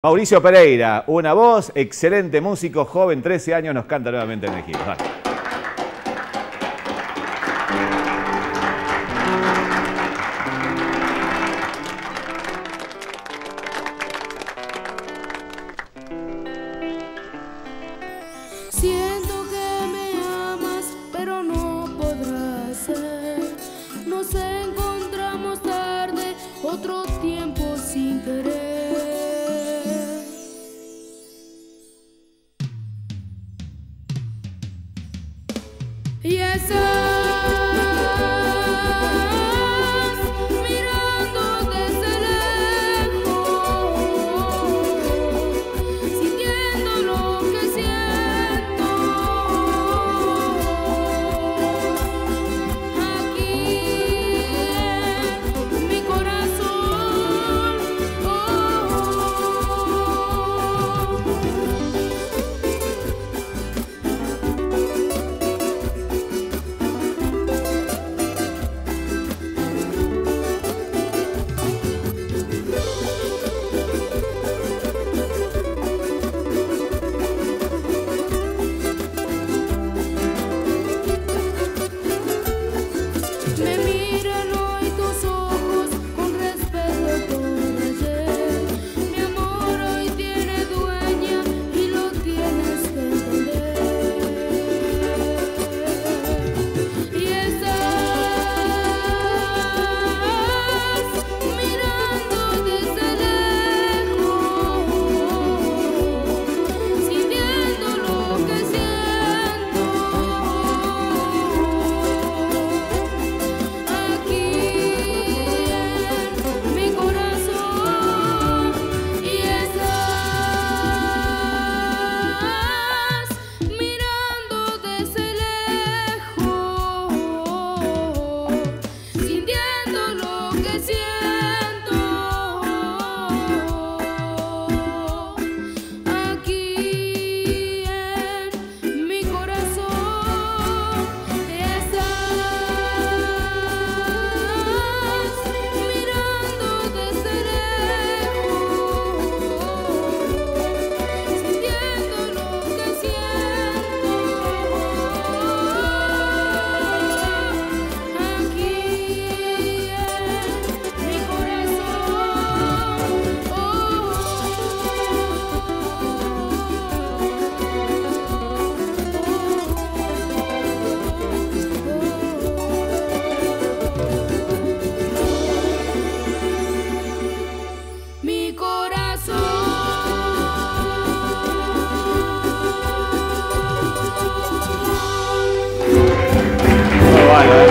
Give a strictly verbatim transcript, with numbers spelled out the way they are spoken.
Mauricio Pereira, una voz, excelente músico, joven, trece años, nos canta nuevamente en México. Vale. Siento que me amas, pero no podrá ser. Nos encontramos tarde, otro tiempo sin querer. Y estás mirando desde lejos, sintiendo lo que siento. Aquí en mi corazón, oh. Me miran hoy tus ojos con respeto por ayer. Mi amor hoy tiene dueña y lo tienes que entender. Y estás mirando desde lejos, sintiendo lo que siento. Mi corazón, y estás mirando desde lejos, sintiendo lo que siento. Aquí en mi corazón, y estás mirando desde lejos, sintiendo lo que siento. Aquí en mi corazón, oh. Mi corazón. Muy bueno, ¿eh?